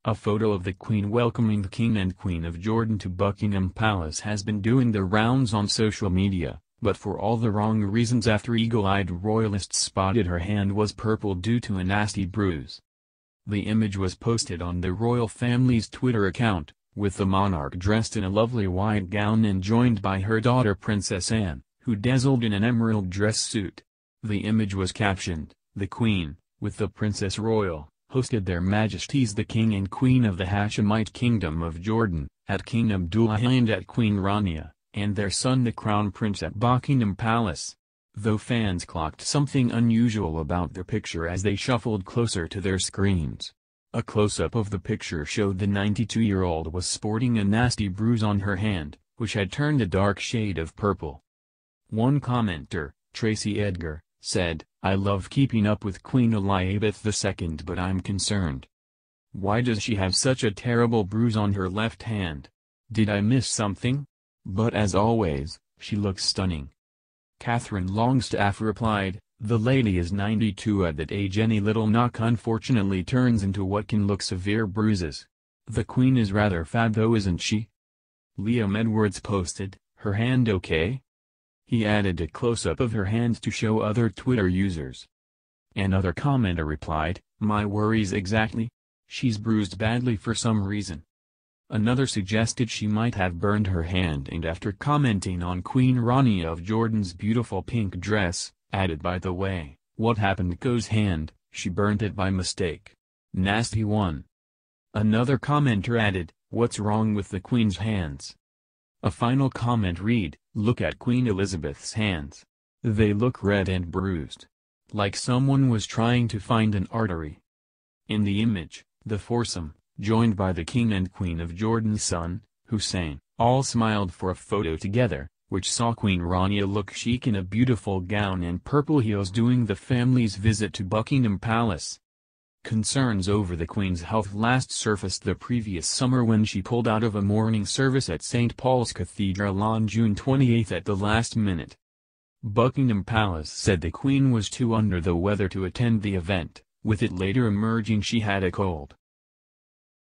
A photo of the Queen welcoming the King and Queen of Jordan to Buckingham Palace has been doing the rounds on social media, but for all the wrong reasons after eagle-eyed royalists spotted her hand was purple due to a nasty bruise. The image was posted on the royal family's Twitter account, with the monarch dressed in a lovely white gown and joined by her daughter Princess Anne, who dazzled in an emerald dress suit. The image was captioned, "The Queen, with the Princess Royal, hosted their Majesties the King and Queen of the Hashemite Kingdom of Jordan, at King Abdullah and at Queen Rania, and their son the Crown Prince at Buckingham Palace." Though fans clocked something unusual about the picture as they shuffled closer to their screens. A close-up of the picture showed the 92-year-old was sporting a nasty bruise on her hand, which had turned a dark shade of purple. One commenter, Tracy Edgar, said, "I love keeping up with Queen Elizabeth II, but I'm concerned. Why does she have such a terrible bruise on her left hand? Did I miss something? But as always, she looks stunning." Catherine Longstaff replied, "The lady is 92. At that age any little knock unfortunately turns into what can look severe bruises. The Queen is rather fat though, isn't she?" Liam Edwards posted, "Her hand okay?" He added a close-up of her hand to show other Twitter users. Another commenter replied, "My worries exactly. She's bruised badly for some reason." Another suggested she might have burned her hand, and after commenting on Queen Rania of Jordan's beautiful pink dress, added, "By the way, what happened to Ko's hand? She burnt it by mistake. Nasty one." Another commenter added, "What's wrong with the Queen's hands?" A final comment read, "Look at Queen Elizabeth's hands. They look red and bruised. Like someone was trying to find an artery." In the image, the foursome, joined by the King and Queen of Jordan's son, Hussein, all smiled for a photo together, which saw Queen Rania look chic in a beautiful gown and purple heels during the family's visit to Buckingham Palace. Concerns over the Queen's health last surfaced the previous summer when she pulled out of a morning service at St. Paul's Cathedral on June 28 at the last minute. Buckingham Palace said the Queen was too under the weather to attend the event, with it later emerging she had a cold.